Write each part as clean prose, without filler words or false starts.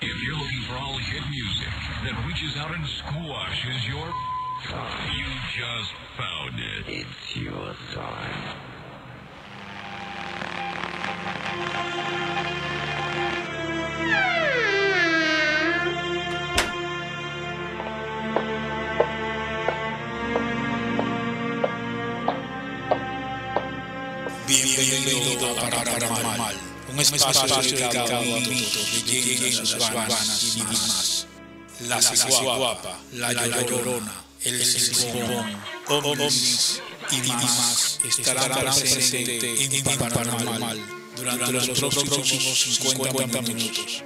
If you're looking for all hit music that reaches out and squashes your... You just found it. It's your time. Bienvenido a Paranormal, un espacio dedicado a mitos, leyendas urbanas y más. La Cigua Guapa, la Llorona, el Cigüón, ovnis y más estarán presentes en Paranormal durante los próximos 50 minutos.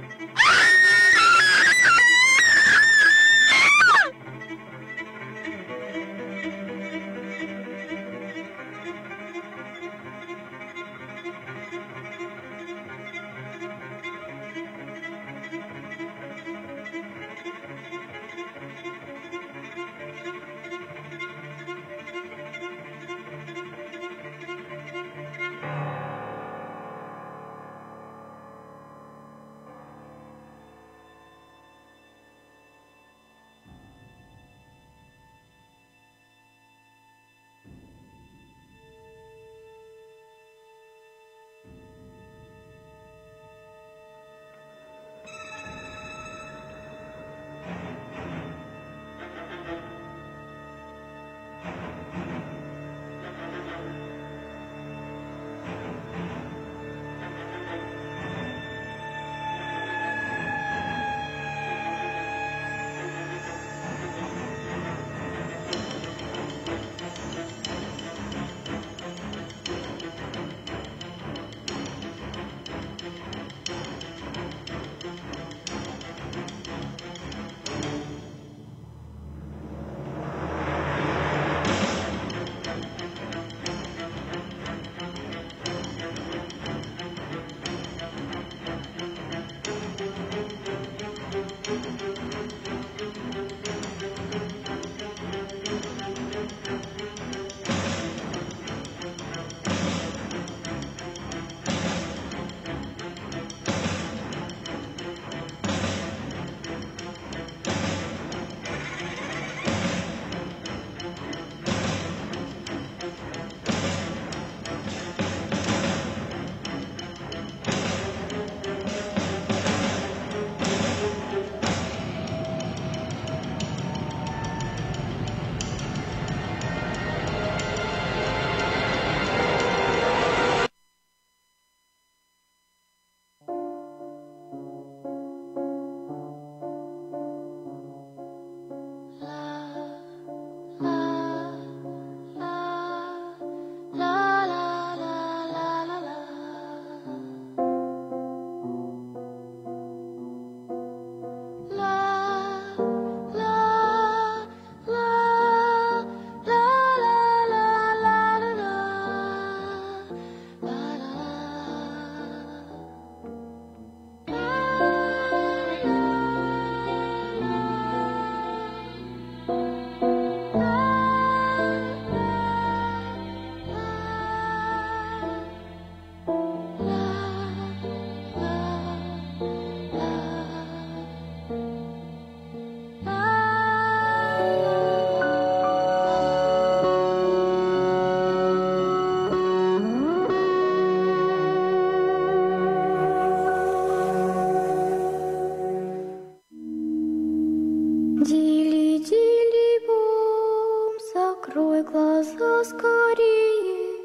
глаза скорее.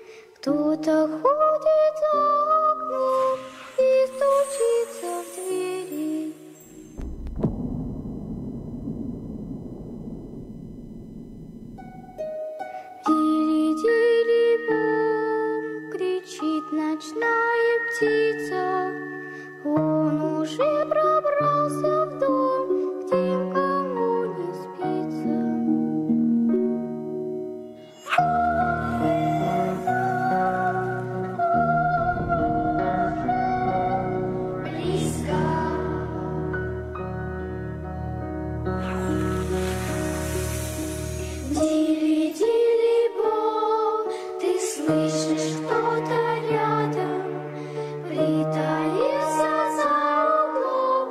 Кто-то ходит за окном и стучится в двери. Дили-дили-бом, кричит ночная птица. Он уже пробрался в дом, где никому не спится. Дили-дили-бом, ты слышишь, кто-то рядом притаился за углом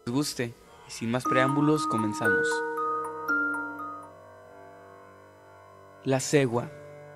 guste y sin más preámbulos comenzamos. La cegua.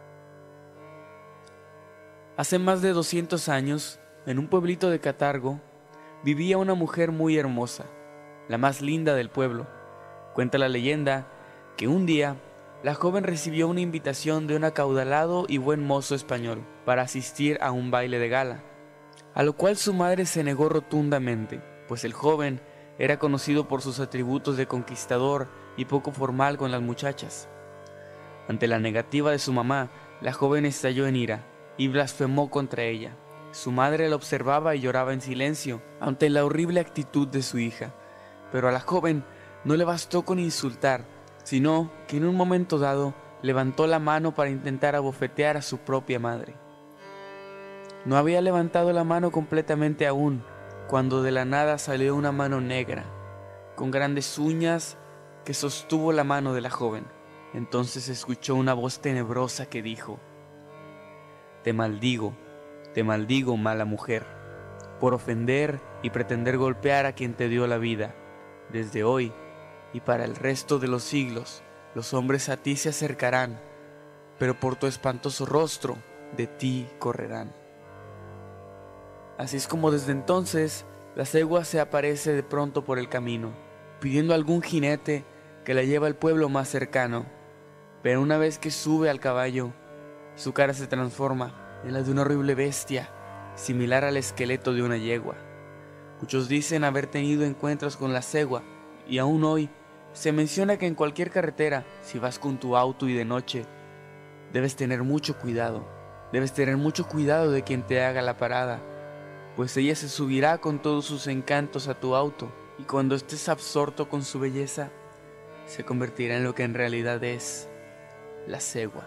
Hace más de 200 años, en un pueblito de Catargo, vivía una mujer muy hermosa, la más linda del pueblo. Cuenta la leyenda que un día la joven recibió una invitación de un acaudalado y buen mozo español para asistir a un baile de gala, a lo cual su madre se negó rotundamente, pues el joven era conocido por sus atributos de conquistador y poco formal con las muchachas. Ante la negativa de su mamá, la joven estalló en ira y blasfemó contra ella. Su madre la observaba y lloraba en silencio ante la horrible actitud de su hija, pero a la joven no le bastó con insultar, sino que en un momento dado levantó la mano para intentar abofetear a su propia madre. No había levantado la mano completamente aún, cuando de la nada salió una mano negra, con grandes uñas, que sostuvo la mano de la joven. Entonces escuchó una voz tenebrosa que dijo: te maldigo, mala mujer, por ofender y pretender golpear a quien te dio la vida. Desde hoy y para el resto de los siglos, los hombres a ti se acercarán, pero por tu espantoso rostro de ti correrán. Así es como desde entonces la cegua se aparece de pronto por el camino, pidiendo a algún jinete que la lleve al pueblo más cercano. Pero una vez que sube al caballo, su cara se transforma en la de una horrible bestia, similar al esqueleto de una yegua. Muchos dicen haber tenido encuentros con la cegua, y aún hoy se menciona que en cualquier carretera, si vas con tu auto y de noche, debes tener mucho cuidado. Debes tener mucho cuidado de quien te haga la parada, pues ella se subirá con todos sus encantos a tu auto, y cuando estés absorto con su belleza, se convertirá en lo que en realidad es: la cegua.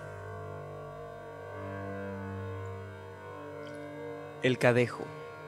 El cadejo.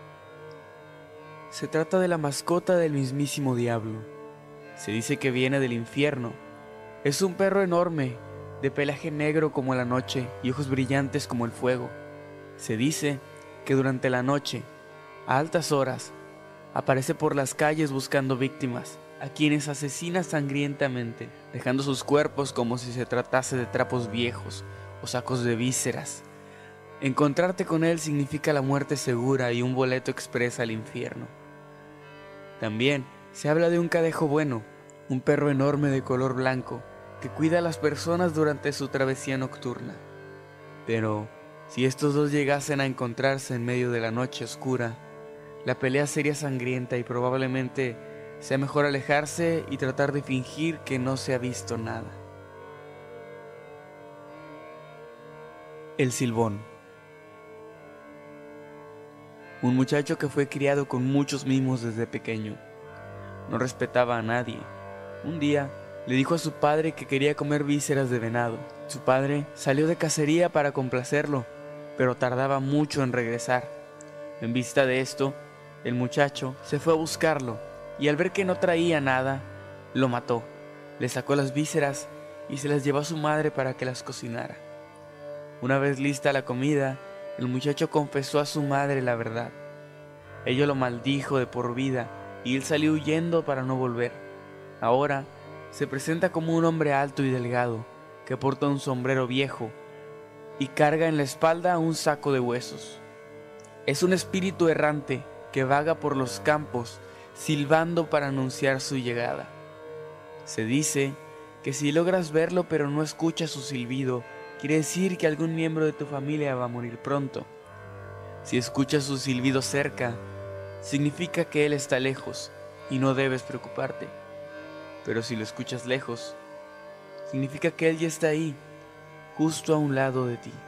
Se trata de la mascota del mismísimo diablo. Se dice que viene del infierno. Es un perro enorme, de pelaje negro como la noche y ojos brillantes como el fuego. Se dice que durante la noche, a altas horas, aparece por las calles buscando víctimas, a quienes asesina sangrientamente, dejando sus cuerpos como si se tratase de trapos viejos o sacos de vísceras. Encontrarte con él significa la muerte segura y un boleto express al infierno. También se habla de un cadejo bueno, un perro enorme de color blanco que cuida a las personas durante su travesía nocturna. Pero si estos dos llegasen a encontrarse en medio de la noche oscura, la pelea sería sangrienta y probablemente sea mejor alejarse y tratar de fingir que no se ha visto nada. El silbón. Un muchacho que fue criado con muchos mimos desde pequeño. No respetaba a nadie. Un día le dijo a su padre que quería comer vísceras de venado. Su padre salió de cacería para complacerlo, pero tardaba mucho en regresar. En vista de esto, el muchacho se fue a buscarlo y al ver que no traía nada, lo mató. Le sacó las vísceras y se las llevó a su madre para que las cocinara. Una vez lista la comida, el muchacho confesó a su madre la verdad. Ella lo maldijo de por vida y él salió huyendo para no volver. Ahora se presenta como un hombre alto y delgado que porta un sombrero viejo y carga en la espalda un saco de huesos. Es un espíritu errante que vaga por los campos silbando para anunciar su llegada. Se dice que si logras verlo pero no escuchas su silbido, quiere decir que algún miembro de tu familia va a morir pronto. Si escuchas su silbido cerca, significa que él está lejos y no debes preocuparte. Pero si lo escuchas lejos, significa que él ya está ahí, justo a un lado de ti.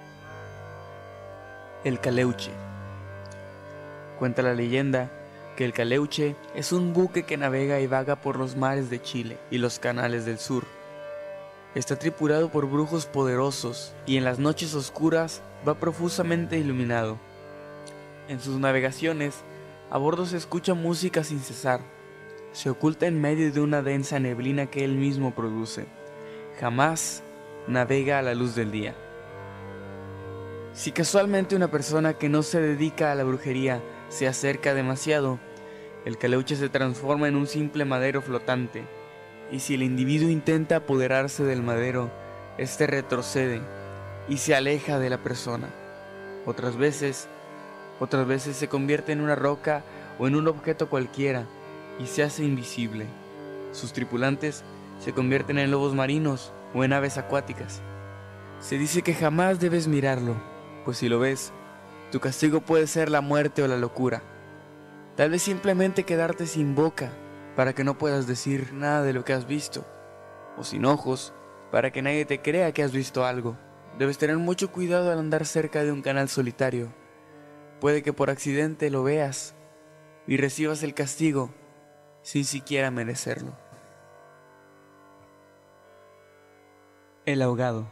El caleuche. Cuenta la leyenda que el caleuche es un buque que navega y vaga por los mares de Chile y los canales del sur. Está tripulado por brujos poderosos y en las noches oscuras va profusamente iluminado. En sus navegaciones, a bordo se escucha música sin cesar. Se oculta en medio de una densa neblina que él mismo produce. Jamás navega a la luz del día. Si casualmente una persona que no se dedica a la brujería se acerca demasiado, el caleuche se transforma en un simple madero flotante, y si el individuo intenta apoderarse del madero, éste retrocede y se aleja de la persona. Otras veces se convierte en una roca o en un objeto cualquiera y se hace invisible. Sus tripulantes se convierten en lobos marinos o en aves acuáticas. Se dice que jamás debes mirarlo, pues si lo ves, tu castigo puede ser la muerte o la locura. Tal vez simplemente quedarte sin boca para que no puedas decir nada de lo que has visto, o sin ojos para que nadie te crea que has visto algo. Debes tener mucho cuidado al andar cerca de un canal solitario. Puede que por accidente lo veas y recibas el castigo sin siquiera merecerlo. El ahogado.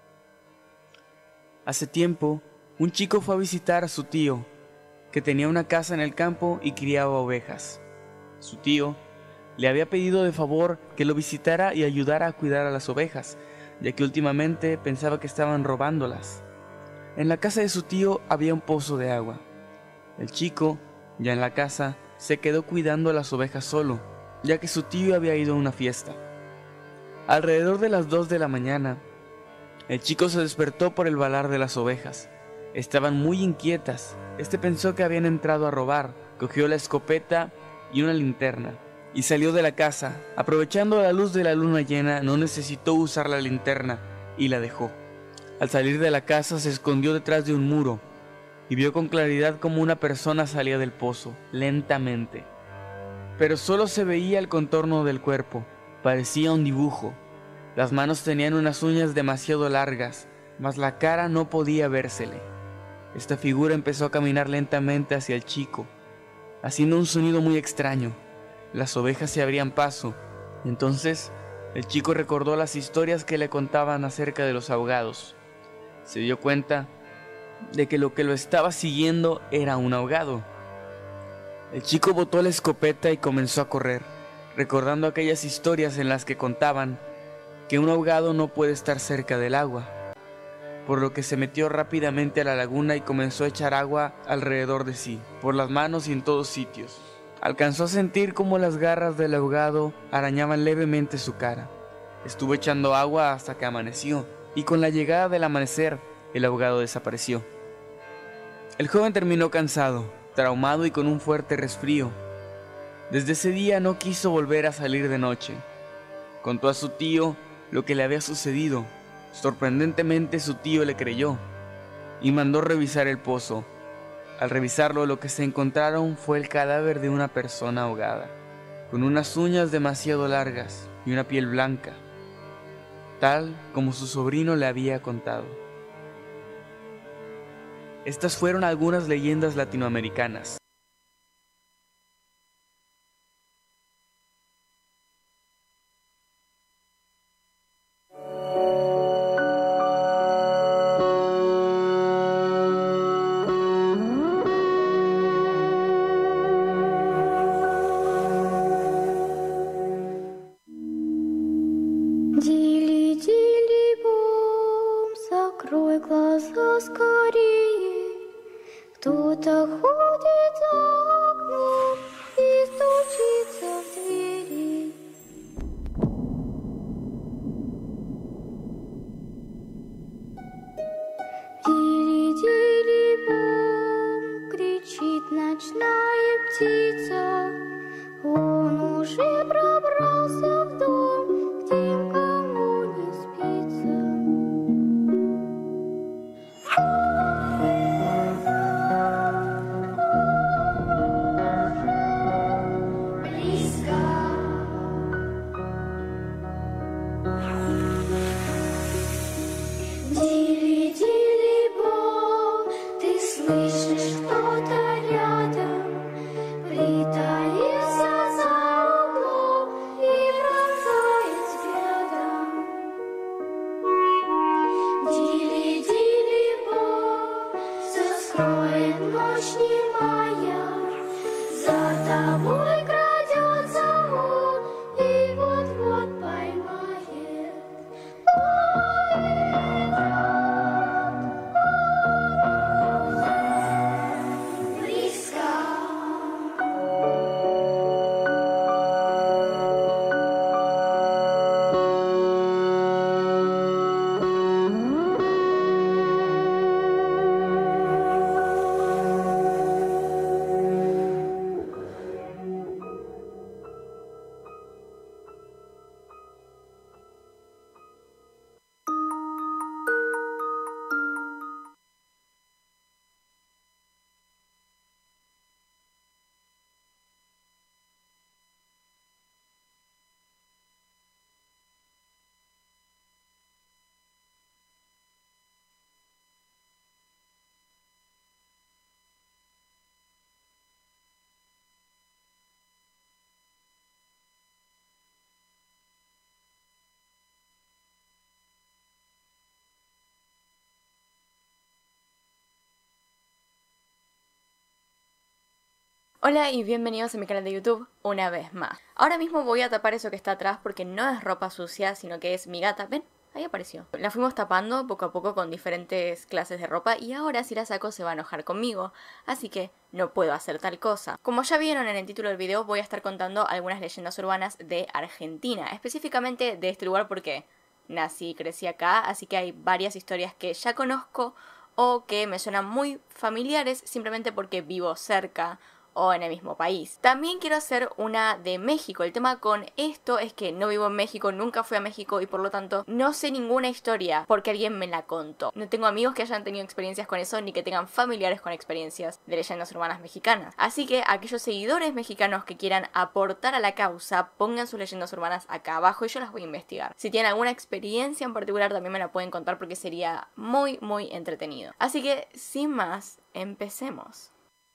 Hace tiempo, un chico fue a visitar a su tío, que tenía una casa en el campo y criaba ovejas. Su tío le había pedido de favor que lo visitara y ayudara a cuidar a las ovejas, ya que últimamente pensaba que estaban robándolas. En la casa de su tío había un pozo de agua. El chico, ya en la casa, se quedó cuidando a las ovejas solo, ya que su tío había ido a una fiesta. Alrededor de las 2 de la mañana, el chico se despertó por el balar de las ovejas. Estaban muy inquietas. Pensó que habían entrado a robar, cogió la escopeta y una linterna, y salió de la casa. Aprovechando la luz de la luna llena, no necesitó usar la linterna, y la dejó. Al salir de la casa se escondió detrás de un muro, y vio con claridad cómo una persona salía del pozo, lentamente. Pero solo se veía el contorno del cuerpo, parecía un dibujo. Las manos tenían unas uñas demasiado largas, mas la cara no podía vérsele. Esta figura empezó a caminar lentamente hacia el chico, haciendo un sonido muy extraño. Las ovejas se abrían paso. Entonces, el chico recordó las historias que le contaban acerca de los ahogados. Se dio cuenta de que lo que lo estaba siguiendo era un ahogado. El chico botó la escopeta y comenzó a correr, recordando aquellas historias en las que contaban que un ahogado no puede estar cerca del agua, por lo que se metió rápidamente a la laguna y comenzó a echar agua alrededor de sí, por las manos y en todos sitios. Alcanzó a sentir cómo las garras del ahogado arañaban levemente su cara. Estuvo echando agua hasta que amaneció, y con la llegada del amanecer, el ahogado desapareció. El joven terminó cansado, traumado y con un fuerte resfrío. Desde ese día no quiso volver a salir de noche. Contó a su tío lo que le había sucedido. Sorprendentemente su tío le creyó y mandó revisar el pozo. Al revisarlo, lo que se encontraron fue el cadáver de una persona ahogada, con unas uñas demasiado largas y una piel blanca, tal como su sobrino le había contado. Estas fueron algunas leyendas latinoamericanas. Дили-дили-бом, закрой глаза скорее. Кто-то ходит за окном и стучится в двери. Дили-дили-бом, кричит ночная птица. Он уже пробрался в дом, где никому не спится. Близко. Дили-дили-бом, ты слышишь, кто-то рядом притаился за углом и пронзает. Hola y bienvenidos a mi canal de YouTube una vez más. Ahora mismo voy a tapar eso que está atrás porque no es ropa sucia, sino que es mi gata. ¿Ven? Ahí apareció. La fuimos tapando poco a poco con diferentes clases de ropa y ahora si la saco se va a enojar conmigo, así que no puedo hacer tal cosa. Como ya vieron en el título del video, voy a estar contando algunas leyendas urbanas de Argentina, específicamente de este lugar porque nací y crecí acá, así que hay varias historias que ya conozco o que me suenan muy familiares simplemente porque vivo cerca o en el mismo país. También quiero hacer una de México. El tema con esto es que no vivo en México, nunca fui a México y por lo tanto no sé ninguna historia porque alguien me la contó. No tengo amigos que hayan tenido experiencias con eso ni que tengan familiares con experiencias de leyendas urbanas mexicanas. Así que aquellos seguidores mexicanos que quieran aportar a la causa, pongan sus leyendas urbanas acá abajo y yo las voy a investigar. Si tienen alguna experiencia en particular también me la pueden contar porque sería muy entretenido. Así que sin más, empecemos.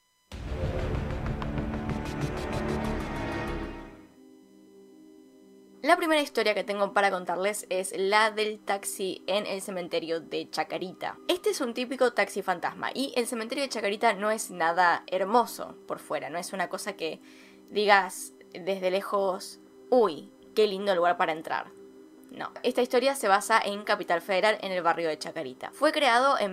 La primera historia que tengo para contarles es la del taxi en el cementerio de Chacarita. Este es un típico taxi fantasma y el cementerio de Chacarita no es nada hermoso por fuera, no es una cosa que digas desde lejos, uy, qué lindo lugar para entrar. No, esta historia se basa en Capital Federal, en el barrio de Chacarita. Fue creado en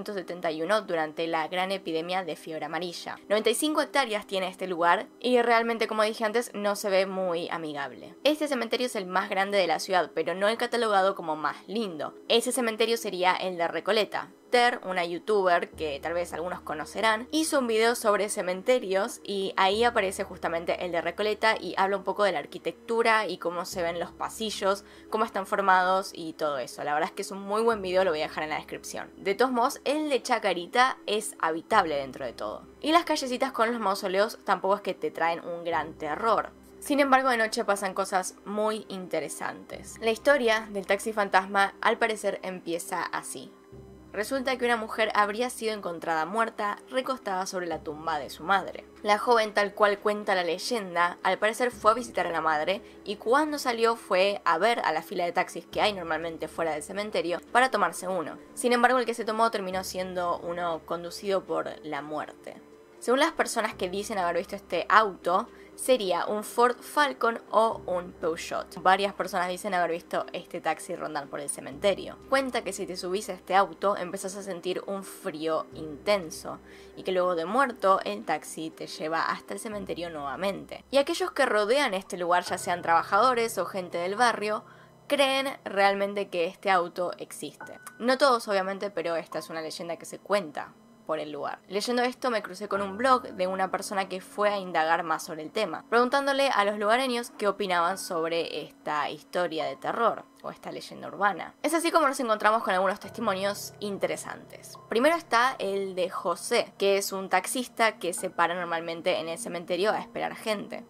1871 durante la gran epidemia de fiebre amarilla. 95 hectáreas tiene este lugar y realmente, como dije antes, no se ve muy amigable. Este cementerio es el más grande de la ciudad, pero no el catalogado como más lindo. Ese cementerio sería el de Recoleta. Una youtuber que tal vez algunos conocerán, hizo un video sobre cementerios y ahí aparece justamente el de Recoleta y habla un poco de la arquitectura y cómo se ven los pasillos, cómo están formados y todo eso. La verdad es que es un muy buen video, lo voy a dejar en la descripción. De todos modos, el de Chacarita es habitable dentro de todo. Y las callecitas con los mausoleos tampoco es que te traen un gran terror. Sin embargo, de noche pasan cosas muy interesantes. La historia del taxi fantasma al parecer empieza así. Resulta que una mujer habría sido encontrada muerta recostada sobre la tumba de su madre. La joven, tal cual cuenta la leyenda, al parecer fue a visitar a la madre y cuando salió fue a ver a la fila de taxis que hay normalmente fuera del cementerio para tomarse uno. Sin embargo, el que se tomó terminó siendo uno conducido por la muerte. Según las personas que dicen haber visto este auto, sería un Ford Falcon o un Peugeot. Varias personas dicen haber visto este taxi rondar por el cementerio. Cuenta que si te subís a este auto empezás a sentir un frío intenso y que luego de muerto el taxi te lleva hasta el cementerio nuevamente. Y aquellos que rodean este lugar, ya sean trabajadores o gente del barrio, creen realmente que este auto existe. No todos obviamente, pero esta es una leyenda que se cuenta por el lugar. Leyendo esto me crucé con un blog de una persona que fue a indagar más sobre el tema, preguntándole a los lugareños qué opinaban sobre esta historia de terror o esta leyenda urbana. Es así como nos encontramos con algunos testimonios interesantes. Primero está el de José, que es un taxista que se para normalmente en el cementerio a esperar gente.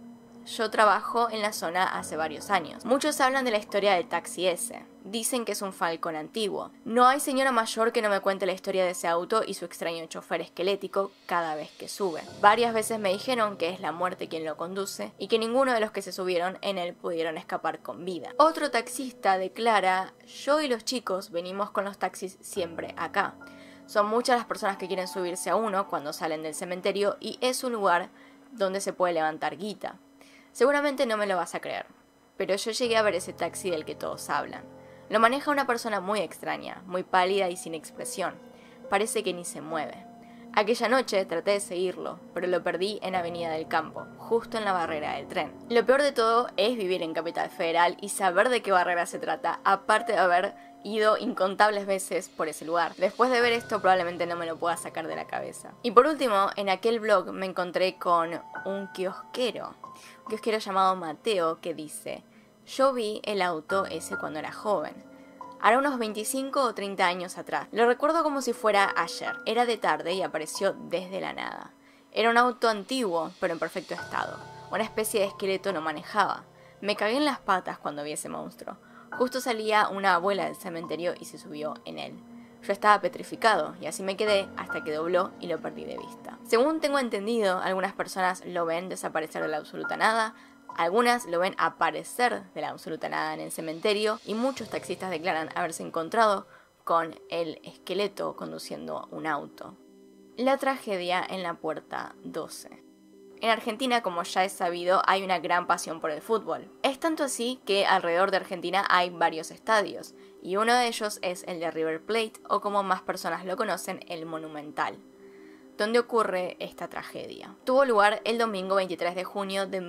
Yo trabajo en la zona hace varios años. Muchos hablan de la historia del taxi ese. Dicen que es un Falcon antiguo. No hay señora mayor que no me cuente la historia de ese auto y su extraño chofer esquelético cada vez que sube. Varias veces me dijeron que es la muerte quien lo conduce y que ninguno de los que se subieron en él pudieron escapar con vida. Otro taxista declara: yo y los chicos venimos con los taxis siempre acá. Son muchas las personas que quieren subirse a uno cuando salen del cementerio y es un lugar donde se puede levantar guita. Seguramente no me lo vas a creer, pero yo llegué a ver ese taxi del que todos hablan. Lo maneja una persona muy extraña, muy pálida y sin expresión. Parece que ni se mueve. Aquella noche traté de seguirlo, pero lo perdí en Avenida del Campo, justo en la barrera del tren. Lo peor de todo es vivir en Capital Federal y saber de qué barrera se trata, aparte de haber ido incontables veces por ese lugar. Después de ver esto probablemente no me lo pueda sacar de la cabeza. Y por último, en aquel blog me encontré con un kiosquero llamado Mateo que dice: yo vi el auto ese cuando era joven. Hará unos 25 o 30 años atrás. Lo recuerdo como si fuera ayer. Era de tarde y apareció desde la nada. Era un auto antiguo, pero en perfecto estado. Una especie de esqueleto lo manejaba. Me cagué en las patas cuando vi ese monstruo. Justo salía una abuela del cementerio y se subió en él. Yo estaba petrificado y así me quedé hasta que dobló y lo perdí de vista. Según tengo entendido, algunas personas lo ven desaparecer de la absoluta nada, algunas lo ven aparecer de la absoluta nada en el cementerio y muchos taxistas declaran haberse encontrado con el esqueleto conduciendo un auto. La tragedia en la puerta 12. En Argentina, como ya es sabido, hay una gran pasión por el fútbol. Es tanto así que alrededor de Argentina hay varios estadios, y uno de ellos es el de River Plate, o como más personas lo conocen, el Monumental, donde ocurre esta tragedia. Tuvo lugar el domingo 23 de junio de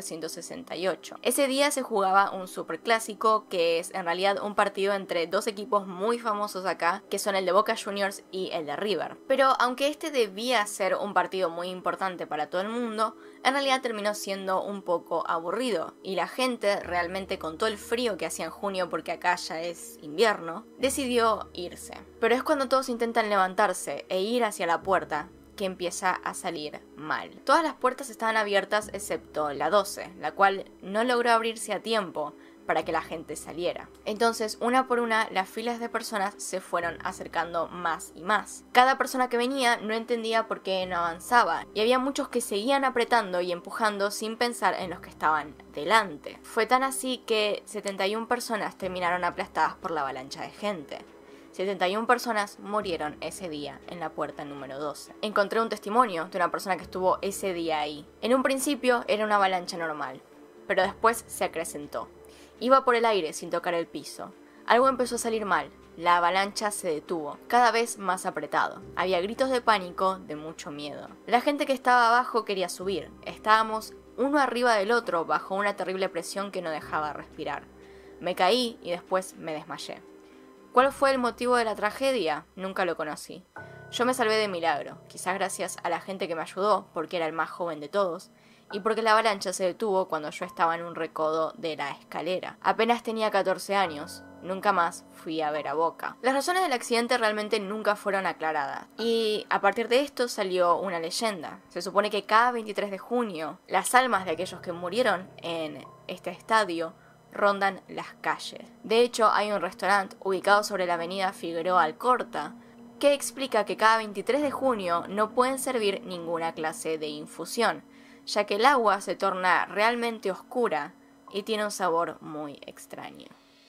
1968. Ese día se jugaba un superclásico, que es en realidad un partido entre dos equipos muy famosos acá, que son el de Boca Juniors y el de River. Pero aunque este debía ser un partido muy importante para todo el mundo, en realidad terminó siendo un poco aburrido, y la gente, realmente con todo el frío que hacía en junio, porque acá ya es invierno, decidió irse. Pero es cuando todos intentan levantarse e ir hacia la puerta que empieza a salir mal. Todas las puertas estaban abiertas excepto la 12, la cual no logró abrirse a tiempo para que la gente saliera. Entonces, una por una, las filas de personas se fueron acercando más y más. Cada persona que venía no entendía por qué no avanzaba, y había muchos que seguían apretando y empujando sin pensar en los que estaban delante. Fue tan así que 71 personas terminaron aplastadas por la avalancha de gente. 71 personas murieron ese día en la puerta número 12. Encontré un testimonio de una persona que estuvo ese día ahí. En un principio era una avalancha normal, pero después se acrecentó. Iba por el aire sin tocar el piso. Algo empezó a salir mal. La avalancha se detuvo, cada vez más apretado. Había gritos de pánico, de mucho miedo. La gente que estaba abajo quería subir. Estábamos uno arriba del otro bajo una terrible presión que no dejaba respirar. Me caí y después me desmayé. ¿Cuál fue el motivo de la tragedia? Nunca lo conocí. Yo me salvé de milagro, quizás gracias a la gente que me ayudó, porque era el más joven de todos, y porque la avalancha se detuvo cuando yo estaba en un recodo de la escalera. Apenas tenía 14 años, nunca más fui a ver a Boca. Las razones del accidente realmente nunca fueron aclaradas, y a partir de esto salió una leyenda. Se supone que cada 23 de junio, las almas de aquellos que murieron en este estadio rondan las calles. De hecho, hay un restaurante ubicado sobre la avenida Figueroa Alcorta que explica que cada 23 de junio no pueden servir ninguna clase de infusión, ya que el agua se torna realmente oscura y tiene un sabor muy extraño.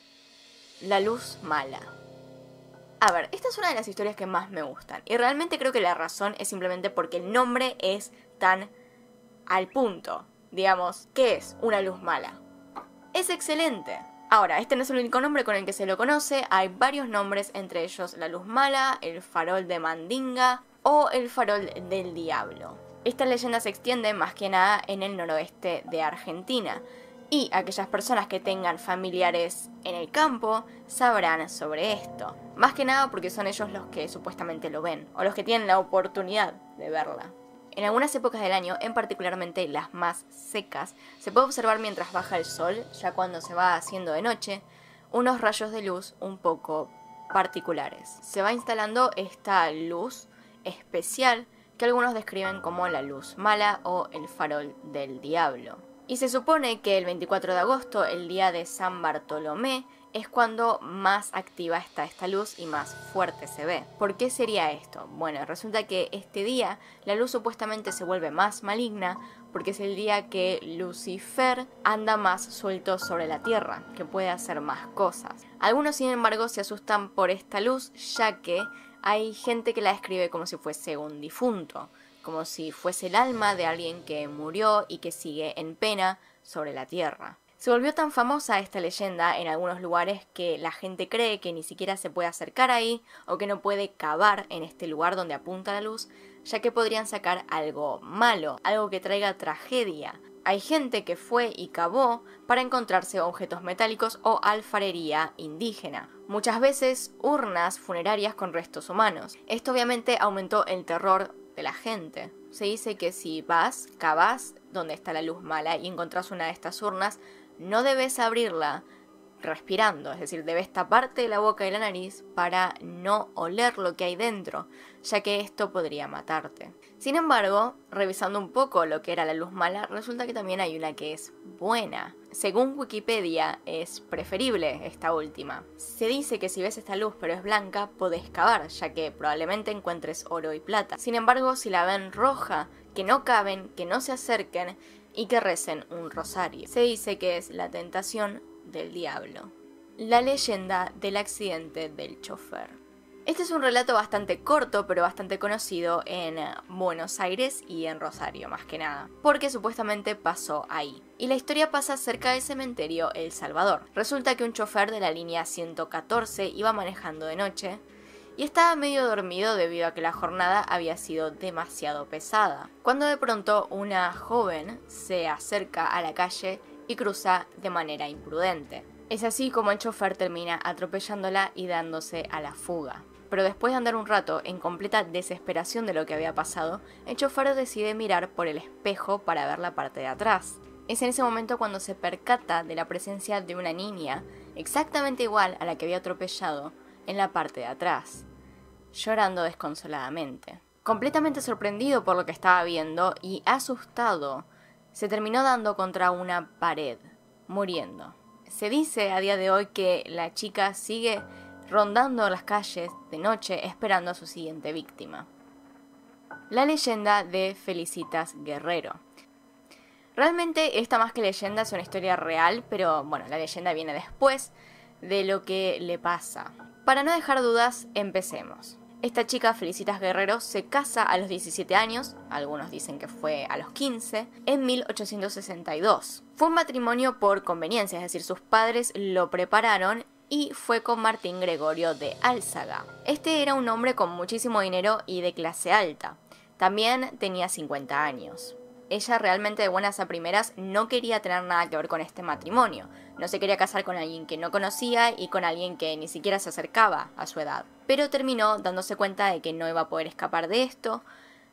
La luz mala. A ver, esta es una de las historias que más me gustan, y realmente creo que la razón es simplemente porque el nombre es tan al punto. Digamos, ¿qué es una luz mala? Es excelente. Ahora, este no es el único nombre con el que se lo conoce, hay varios nombres, entre ellos la luz mala, el farol de Mandinga o el farol del diablo. Esta leyenda se extiende más que nada en el noroeste de Argentina, y aquellas personas que tengan familiares en el campo sabrán sobre esto. Más que nada porque son ellos los que supuestamente lo ven, o los que tienen la oportunidad de verla. En algunas épocas del año, en particularmente las más secas, se puede observar mientras baja el sol, ya cuando se va haciendo de noche, unos rayos de luz un poco particulares. Se va instalando esta luz especial que algunos describen como la luz mala o el farol del diablo. Y se supone que el 24 de agosto, el día de San Bartolomé, es cuando más activa está esta luz y más fuerte se ve. ¿Por qué sería esto? Bueno, resulta que este día la luz supuestamente se vuelve más maligna porque es el día que Lucifer anda más suelto sobre la tierra, que puede hacer más cosas. Algunos, sin embargo, se asustan por esta luz, ya que hay gente que la describe como si fuese un difunto, como si fuese el alma de alguien que murió y que sigue en pena sobre la tierra. Se volvió tan famosa esta leyenda en algunos lugares que la gente cree que ni siquiera se puede acercar ahí o que no puede cavar en este lugar donde apunta la luz, ya que podrían sacar algo malo, algo que traiga tragedia. Hay gente que fue y cavó para encontrarse objetos metálicos o alfarería indígena. Muchas veces urnas funerarias con restos humanos. Esto obviamente aumentó el terror de la gente. Se dice que si vas, cavas donde está la luz mala y encontrás una de estas urnas, no debes abrirla respirando, es decir, debes taparte la boca y la nariz para no oler lo que hay dentro, ya que esto podría matarte. Sin embargo, revisando un poco lo que era la luz mala, resulta que también hay una que es buena. Según Wikipedia, es preferible esta última. Se dice que si ves esta luz pero es blanca, podés cavar, ya que probablemente encuentres oro y plata. Sin embargo, si la ven roja, que no caben, que no se acerquen y que recen un rosario. Se dice que es la tentación del diablo. La leyenda del accidente del chofer. Este es un relato bastante corto, pero bastante conocido en Buenos Aires y en Rosario, más que nada, porque supuestamente pasó ahí. Y la historia pasa cerca del cementerio El Salvador. Resulta que un chofer de la línea 114 iba manejando de noche y estaba medio dormido debido a que la jornada había sido demasiado pesada, cuando de pronto una joven se acerca a la calle y cruza de manera imprudente. Es así como el chofer termina atropellándola y dándose a la fuga. Pero después de andar un rato en completa desesperación de lo que había pasado, el chofer decide mirar por el espejo para ver la parte de atrás. Es en ese momento cuando se percata de la presencia de una niña, exactamente igual a la que había atropellado, en la parte de atrás, llorando desconsoladamente. Completamente sorprendido por lo que estaba viendo y asustado, se terminó dando contra una pared, muriendo. Se dice a día de hoy que la chica sigue rondando las calles de noche esperando a su siguiente víctima. La leyenda de Felicitas Guerrero. Realmente esta más que leyenda es una historia real, pero bueno, la leyenda viene después de lo que le pasa. Para no dejar dudas, empecemos. Esta chica, Felicitas Guerrero, se casa a los 17 años, algunos dicen que fue a los 15, en 1862. Fue un matrimonio por conveniencia, es decir, sus padres lo prepararon y fue con Martín Gregorio de Álzaga. Este era un hombre con muchísimo dinero y de clase alta. También tenía 50 años. Ella realmente de buenas a primeras no quería tener nada que ver con este matrimonio. No se quería casar con alguien que no conocía y con alguien que ni siquiera se acercaba a su edad. Pero terminó dándose cuenta de que no iba a poder escapar de esto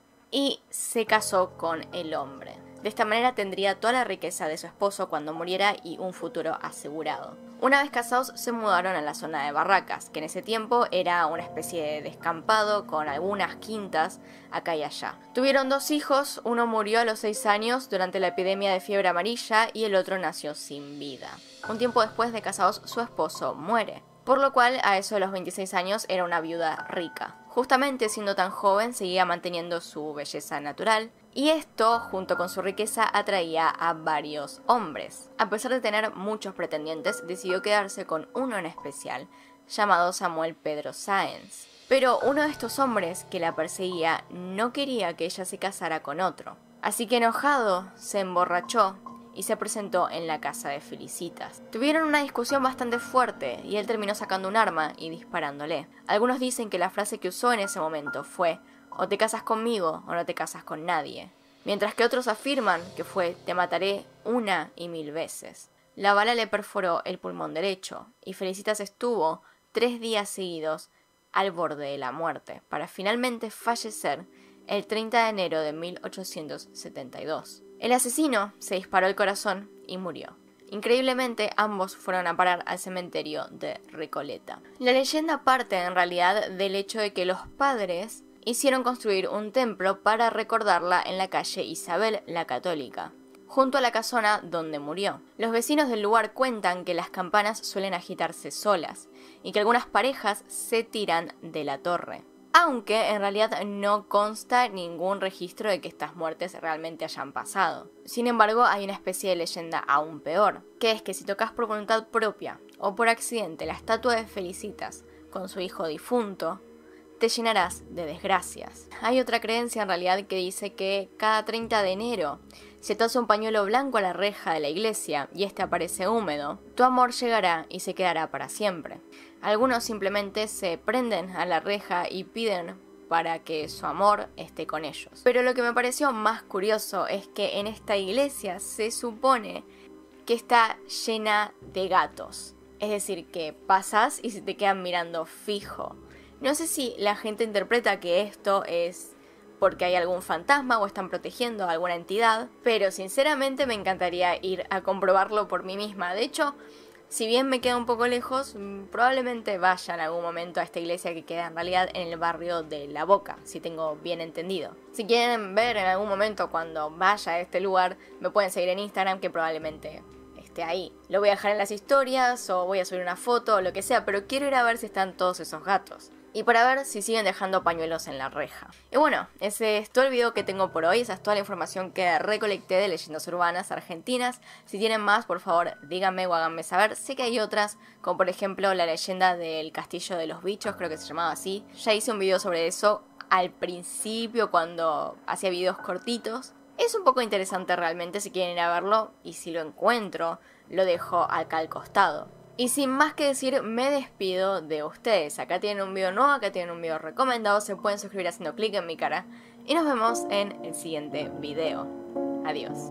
y se casó con el hombre. De esta manera tendría toda la riqueza de su esposo cuando muriera y un futuro asegurado. Una vez casados se mudaron a la zona de Barracas, que en ese tiempo era una especie de descampado con algunas quintas acá y allá. Tuvieron 2 hijos, uno murió a los 6 años durante la epidemia de fiebre amarilla y el otro nació sin vida. Un tiempo después de casados su esposo muere, por lo cual a eso de los 26 años era una viuda rica. Justamente siendo tan joven seguía manteniendo su belleza natural y esto junto con su riqueza atraía a varios hombres. A pesar de tener muchos pretendientes, decidió quedarse con uno en especial, llamado Samuel Pedro Sáenz. Pero uno de estos hombres que la perseguía no quería que ella se casara con otro. Así que enojado, se emborrachó y se presentó en la casa de Felicitas. Tuvieron una discusión bastante fuerte y él terminó sacando un arma y disparándole. Algunos dicen que la frase que usó en ese momento fue: o te casas conmigo o no te casas con nadie. Mientras que otros afirman que fue: te mataré 1 y 1000 veces. La bala le perforó el pulmón derecho y Felicitas estuvo 3 días seguidos al borde de la muerte, para finalmente fallecer el 30 de enero de 1872. El asesino se disparó el corazón y murió. Increíblemente, ambos fueron a parar al cementerio de Recoleta. La leyenda parte en realidad del hecho de que los padres hicieron construir un templo para recordarla en la calle Isabel la Católica, junto a la casona donde murió. Los vecinos del lugar cuentan que las campanas suelen agitarse solas y que algunas parejas se tiran de la torre, aunque en realidad no consta ningún registro de que estas muertes realmente hayan pasado. Sin embargo, hay una especie de leyenda aún peor, que es que si tocas por voluntad propia o por accidente la estatua de Felicitas con su hijo difunto, te llenarás de desgracias. Hay otra creencia en realidad que dice que cada 30 de enero, si atas un pañuelo blanco a la reja de la iglesia y este aparece húmedo, tu amor llegará y se quedará para siempre. Algunos simplemente se prenden a la reja y piden para que su amor esté con ellos. Pero lo que me pareció más curioso es que en esta iglesia se supone que está llena de gatos. Es decir, que pasas y se te quedan mirando fijo. No sé si la gente interpreta que esto es porque hay algún fantasma o están protegiendo a alguna entidad, pero sinceramente me encantaría ir a comprobarlo por mí misma. De hecho, si bien me queda un poco lejos, probablemente vaya en algún momento a esta iglesia que queda en realidad en el barrio de La Boca, si tengo bien entendido. Si quieren ver en algún momento cuando vaya a este lugar, me pueden seguir en Instagram, que probablemente esté ahí. Lo voy a dejar en las historias o voy a subir una foto o lo que sea, pero quiero ir a ver si están todos esos gatos. y para ver si siguen dejando pañuelos en la reja. Y bueno, ese es todo el video que tengo por hoy, esa es toda la información que recolecté de leyendas urbanas argentinas. Si tienen más, por favor, díganme o háganme saber. Sé que hay otras, como por ejemplo la leyenda del castillo de los bichos, creo que se llamaba así. Ya hice un video sobre eso al principio cuando hacía videos cortitos. Es un poco interesante realmente si quieren ir a verlo, y si lo encuentro, lo dejo acá al costado. Y sin más que decir, me despido de ustedes. Acá tienen un video nuevo, acá tienen un video recomendado, se pueden suscribir haciendo clic en mi cara. Y nos vemos en el siguiente video. Adiós.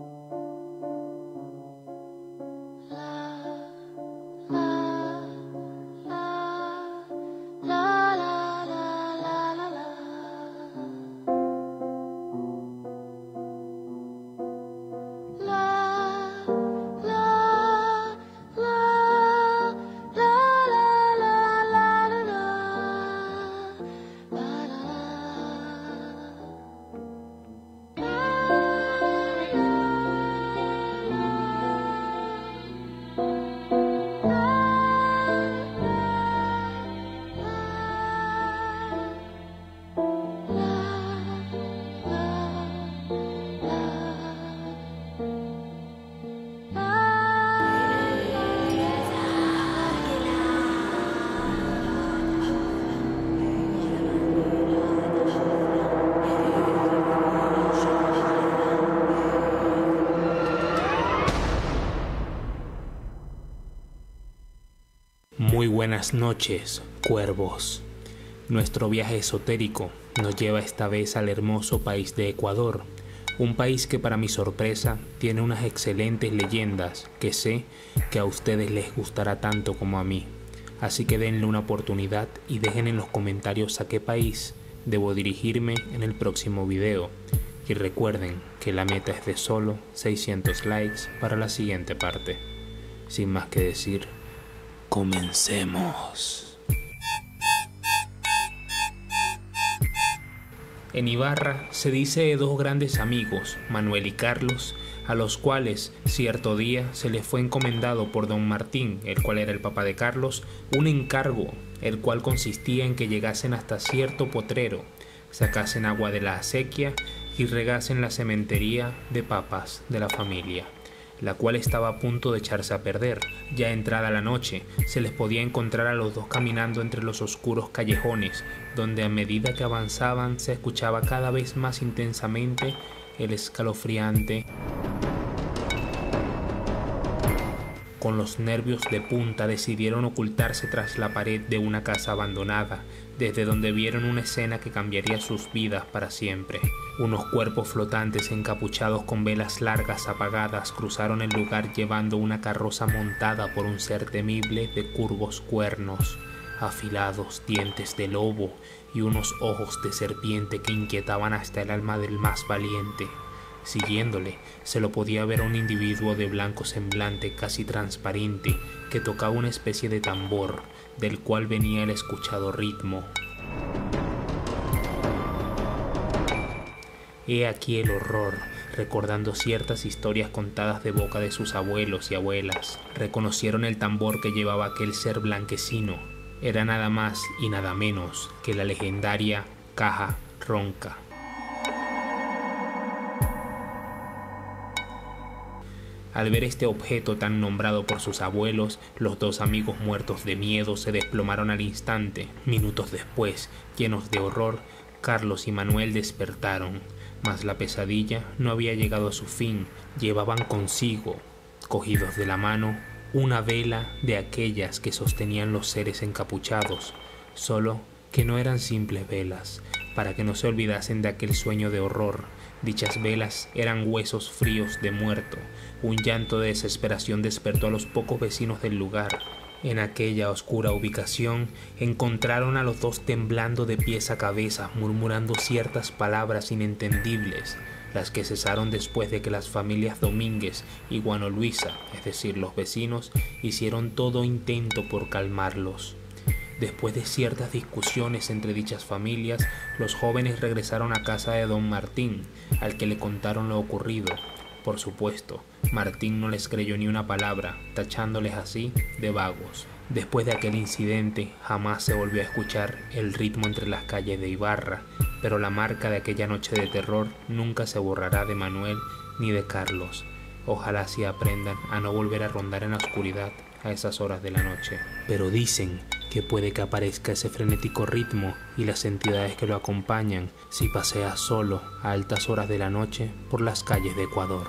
Muy buenas noches, cuervos. Nuestro viaje esotérico nos lleva esta vez al hermoso país de Ecuador, un país que para mi sorpresa tiene unas excelentes leyendas que sé que a ustedes les gustará tanto como a mí. Así que denle una oportunidad y dejen en los comentarios a qué país debo dirigirme en el próximo video. Y recuerden que la meta es de solo 600 likes para la siguiente parte. Sin más que decir, comencemos. En Ibarra se dice de dos grandes amigos, Manuel y Carlos, a los cuales cierto día se les fue encomendado por don Martín, el cual era el papá de Carlos, un encargo, el cual consistía en que llegasen hasta cierto potrero, sacasen agua de la acequia y regasen la cementería de papas de la familia, la cual estaba a punto de echarse a perder. Ya entrada la noche, se les podía encontrar a los dos caminando entre los oscuros callejones, donde a medida que avanzaban se escuchaba cada vez más intensamente el escalofriante. Con los nervios de punta decidieron ocultarse tras la pared de una casa abandonada, desde donde vieron una escena que cambiaría sus vidas para siempre. Unos cuerpos flotantes encapuchados con velas largas apagadas cruzaron el lugar llevando una carroza montada por un ser temible de curvos cuernos, afilados dientes de lobo y unos ojos de serpiente que inquietaban hasta el alma del más valiente. Siguiéndole, se lo podía ver a un individuo de blanco semblante casi transparente que tocaba una especie de tambor, del cual venía el escuchado ritmo. He aquí el horror, recordando ciertas historias contadas de boca de sus abuelos y abuelas. Reconocieron el tambor que llevaba aquel ser blanquecino. Era nada más y nada menos que la legendaria caja ronca. Al ver este objeto tan nombrado por sus abuelos, los dos amigos muertos de miedo se desplomaron al instante. Minutos después, llenos de horror, Carlos y Manuel despertaron, mas la pesadilla no había llegado a su fin. Llevaban consigo, cogidos de la mano, una vela de aquellas que sostenían los seres encapuchados, solo que no eran simples velas, para que no se olvidasen de aquel sueño de horror. Dichas velas eran huesos fríos de muerto. Un llanto de desesperación despertó a los pocos vecinos del lugar. En aquella oscura ubicación encontraron a los dos temblando de pies a cabeza, murmurando ciertas palabras inentendibles, las que cesaron después de que las familias Domínguez y Guano Luisa, es decir, los vecinos, hicieron todo intento por calmarlos. Después de ciertas discusiones entre dichas familias, los jóvenes regresaron a casa de don Martín, al que le contaron lo ocurrido. Por supuesto, Martín no les creyó ni una palabra, tachándoles así de vagos. Después de aquel incidente, jamás se volvió a escuchar el ritmo entre las calles de Ibarra, pero la marca de aquella noche de terror nunca se borrará de Manuel ni de Carlos. Ojalá así aprendan a no volver a rondar en la oscuridad a esas horas de la noche. Pero dicen que puede que aparezca ese frenético ritmo y las entidades que lo acompañan si pasea solo a altas horas de la noche por las calles de Ecuador.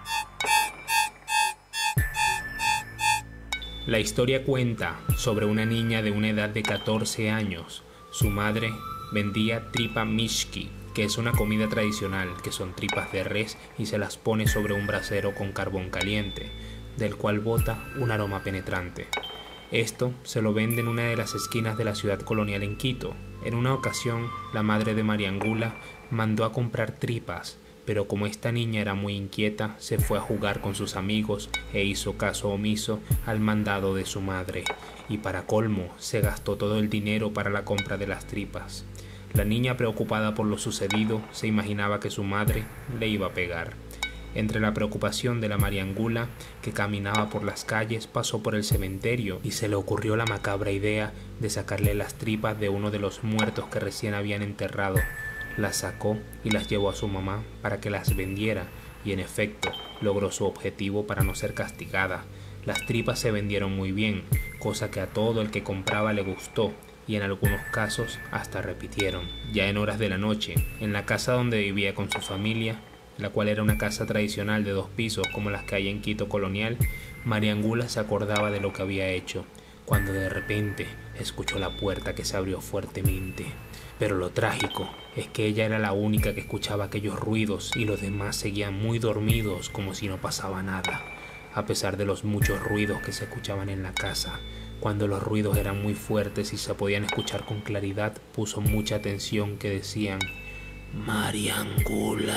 La historia cuenta sobre una niña de una edad de 14 años. Su madre vendía tripa mishki, que es una comida tradicional, que son tripas de res y se las pone sobre un brasero con carbón caliente, del cual bota un aroma penetrante. Esto se lo vende en una de las esquinas de la ciudad colonial en Quito. En una ocasión, la madre de María Angulo mandó a comprar tripas, pero como esta niña era muy inquieta, se fue a jugar con sus amigos e hizo caso omiso al mandado de su madre, y para colmo se gastó todo el dinero para la compra de las tripas. La niña, preocupada por lo sucedido, se imaginaba que su madre le iba a pegar. Entre la preocupación de la María Angulo, que caminaba por las calles, pasó por el cementerio y se le ocurrió la macabra idea de sacarle las tripas de uno de los muertos que recién habían enterrado. Las sacó y las llevó a su mamá para que las vendiera, y en efecto logró su objetivo para no ser castigada. Las tripas se vendieron muy bien, cosa que a todo el que compraba le gustó, y en algunos casos hasta repitieron. Ya en horas de la noche, en la casa donde vivía con su familia, la cual era una casa tradicional de 2 pisos como las que hay en Quito colonial, María Angulo se acordaba de lo que había hecho, cuando de repente escuchó la puerta que se abrió fuertemente. Pero lo trágico es que ella era la única que escuchaba aquellos ruidos y los demás seguían muy dormidos como si no pasaba nada. A pesar de los muchos ruidos que se escuchaban en la casa, cuando los ruidos eran muy fuertes y se podían escuchar con claridad, puso mucha atención que decían: María Angulo,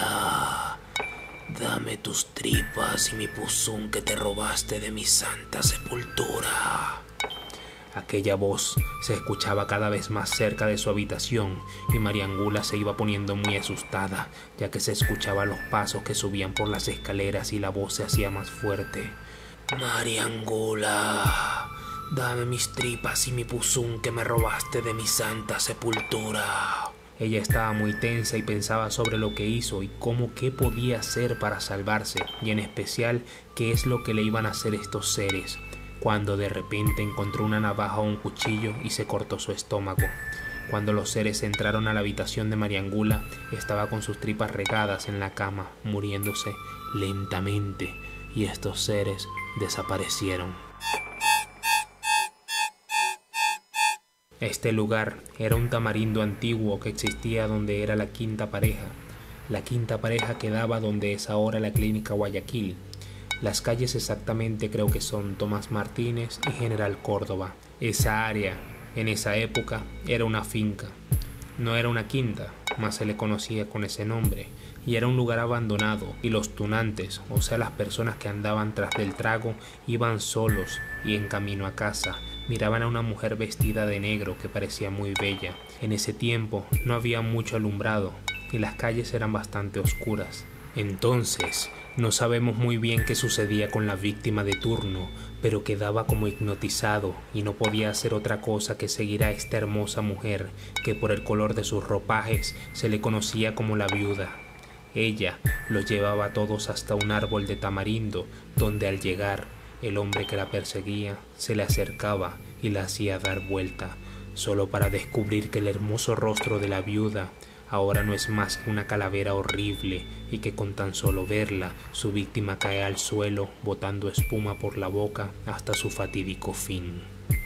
dame tus tripas y mi puzún que te robaste de mi santa sepultura. Aquella voz se escuchaba cada vez más cerca de su habitación y María Angulo se iba poniendo muy asustada, ya que se escuchaban los pasos que subían por las escaleras y la voz se hacía más fuerte. María Angulo, dame mis tripas y mi puzún que me robaste de mi santa sepultura. Ella estaba muy tensa y pensaba sobre lo que hizo y qué podía hacer para salvarse, y en especial qué es lo que le iban a hacer estos seres, cuando de repente encontró una navaja o un cuchillo y se cortó su estómago. Cuando los seres entraron a la habitación de María Angulo, estaba con sus tripas regadas en la cama, muriéndose lentamente, y estos seres desaparecieron. Este lugar era un tamarindo antiguo que existía donde era la quinta pareja. La quinta pareja quedaba donde es ahora la clínica Guayaquil. Las calles exactamente creo que son Tomás Martínez y General Córdoba. Esa área, en esa época, era una finca. No era una quinta, mas se le conocía con ese nombre. Y era un lugar abandonado, y los tunantes, o sea las personas que andaban tras del trago, iban solos y en camino a casa. Miraban a una mujer vestida de negro que parecía muy bella. En ese tiempo no había mucho alumbrado y las calles eran bastante oscuras. Entonces, no sabemos muy bien qué sucedía con la víctima de turno, pero quedaba como hipnotizado y no podía hacer otra cosa que seguir a esta hermosa mujer que por el color de sus ropajes se le conocía como la viuda. Ella los llevaba a todos hasta un árbol de tamarindo, donde al llegar el hombre que la perseguía se le acercaba y la hacía dar vuelta, solo para descubrir que el hermoso rostro de la viuda ahora no es más que una calavera horrible y que con tan solo verla su víctima cae al suelo botando espuma por la boca hasta su fatídico fin.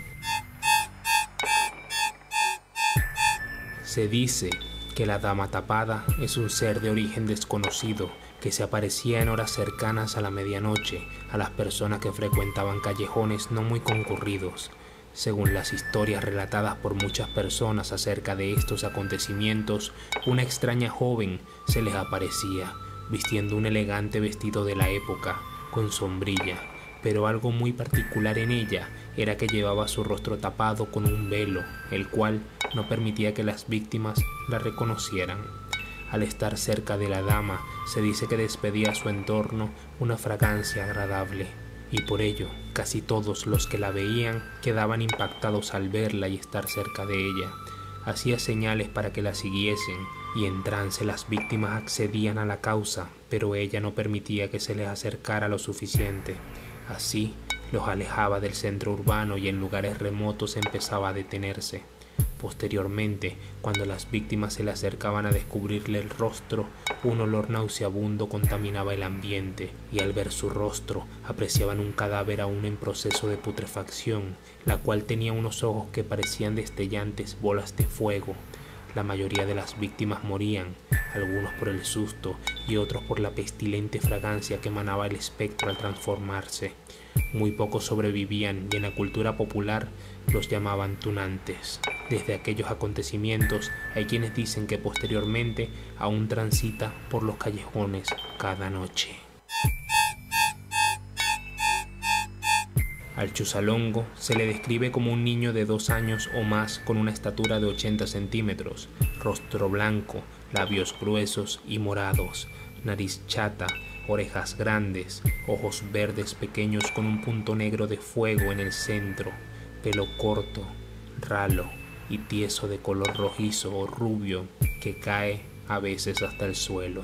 Se dice que la dama tapada es un ser de origen desconocido que se aparecía en horas cercanas a la medianoche a las personas que frecuentaban callejones no muy concurridos. Según las historias relatadas por muchas personas acerca de estos acontecimientos, una extraña joven se les aparecía, vistiendo un elegante vestido de la época, con sombrilla, pero algo muy particular en ella era que llevaba su rostro tapado con un velo, el cual no permitía que las víctimas la reconocieran. Al estar cerca de la dama, se dice que despedía a su entorno una fragancia agradable. y por ello casi todos los que la veían quedaban impactados al verla y estar cerca de ella. Hacía señales para que la siguiesen, y en trance las víctimas accedían a la causa, pero ella no permitía que se les acercara lo suficiente. Así los alejaba del centro urbano y en lugares remotos empezaba a detenerse. Posteriormente, cuando las víctimas se le acercaban a descubrirle el rostro, un olor nauseabundo contaminaba el ambiente, y al ver su rostro apreciaban un cadáver aún en proceso de putrefacción, la cual tenía unos ojos que parecían destellantes bolas de fuego. La mayoría de las víctimas morían, algunos por el susto y otros por la pestilente fragancia que emanaba el espectro al transformarse. Muy pocos sobrevivían y en la cultura popular los llamaban tunantes. Desde aquellos acontecimientos hay quienes dicen que posteriormente aún transita por los callejones cada noche. Al Chusalongo se le describe como un niño de 2 años o más con una estatura de 80 centímetros, rostro blanco, labios gruesos y morados, nariz chata, orejas grandes, ojos verdes pequeños con un punto negro de fuego en el centro, pelo corto, ralo y tieso de color rojizo o rubio que cae a veces hasta el suelo.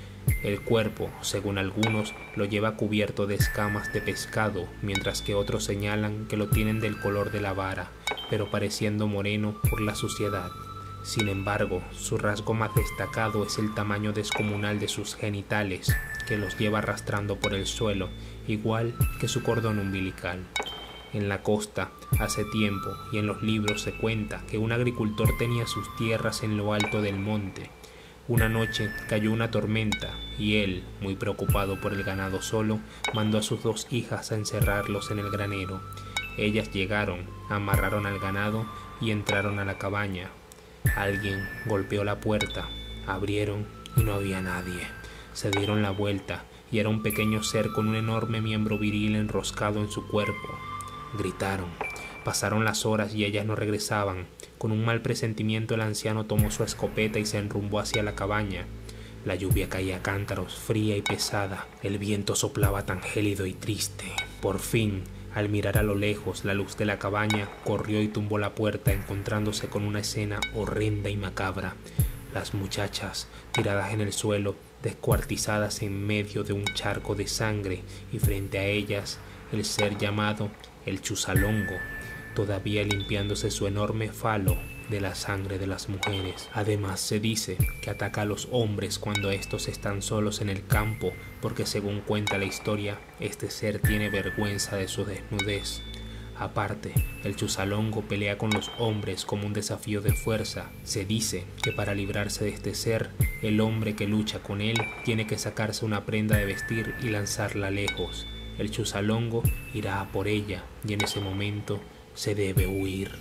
El cuerpo, según algunos, lo lleva cubierto de escamas de pescado, mientras que otros señalan que lo tienen del color de la vara, pero pareciendo moreno por la suciedad. Sin embargo, su rasgo más destacado es el tamaño descomunal de sus genitales, que los lleva arrastrando por el suelo, igual que su cordón umbilical. En la costa, hace tiempo, y en los libros se cuenta que un agricultor tenía sus tierras en lo alto del monte. Una noche cayó una tormenta y él, muy preocupado por el ganado solo, mandó a sus 2 hijas a encerrarlos en el granero. Ellas llegaron, amarraron al ganado y entraron a la cabaña. Alguien golpeó la puerta, abrieron y no había nadie. Se dieron la vuelta y era un pequeño ser con un enorme miembro viril enroscado en su cuerpo. Gritaron. Pasaron las horas y ellas no regresaban. Con un mal presentimiento el anciano tomó su escopeta y se enrumbó hacia la cabaña. La lluvia caía a cántaros, fría y pesada. El viento soplaba tan gélido y triste. Por fin, al mirar a lo lejos la luz de la cabaña, corrió y tumbó la puerta, encontrándose con una escena horrenda y macabra. Las muchachas, tiradas en el suelo, descuartizadas en medio de un charco de sangre, y frente a ellas el ser llamado el Chusalongo, todavía limpiándose su enorme falo de la sangre de las mujeres. Además se dice que ataca a los hombres cuando estos están solos en el campo, porque según cuenta la historia, este ser tiene vergüenza de su desnudez. Aparte, el Chusalongo pelea con los hombres como un desafío de fuerza. Se dice que para librarse de este ser, el hombre que lucha con él tiene que sacarse una prenda de vestir y lanzarla lejos. El Chusalongo irá a por ella y en ese momento se debe huir.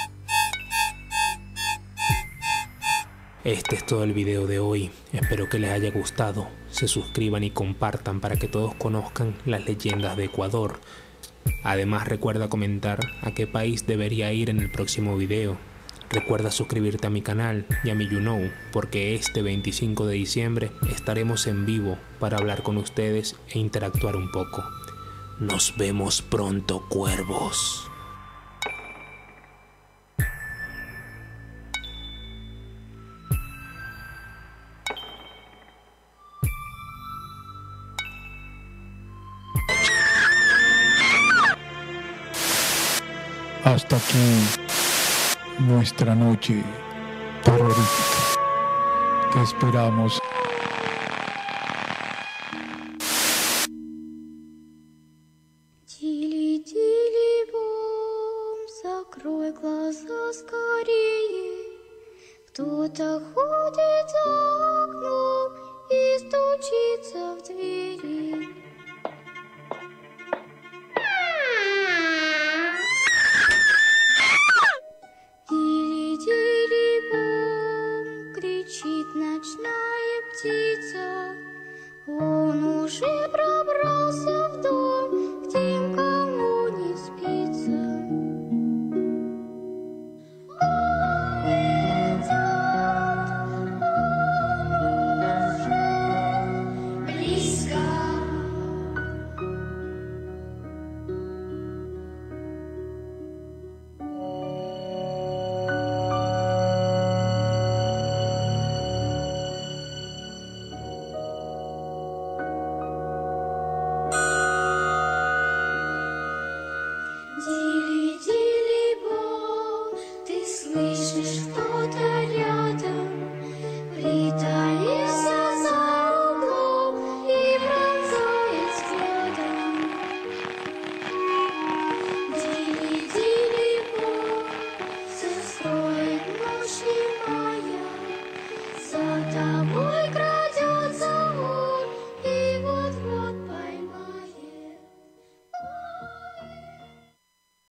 Este es todo el video de hoy, espero que les haya gustado. Se suscriban y compartan para que todos conozcan las leyendas de Ecuador. Además recuerda comentar a qué país debería ir en el próximo video. Recuerda suscribirte a mi canal y a mi YouKnow, porque este 25 de diciembre estaremos en vivo para hablar con ustedes e interactuar un poco. Nos vemos pronto, cuervos. Hasta aquí nuestra noche terrorífica. Te esperamos. Тили-тили-бом, закрой глаза скорее. Кто-то ходит за окном и стучится в двери. Тили-тили-бом, кричит ночная птица. Он уже пробрался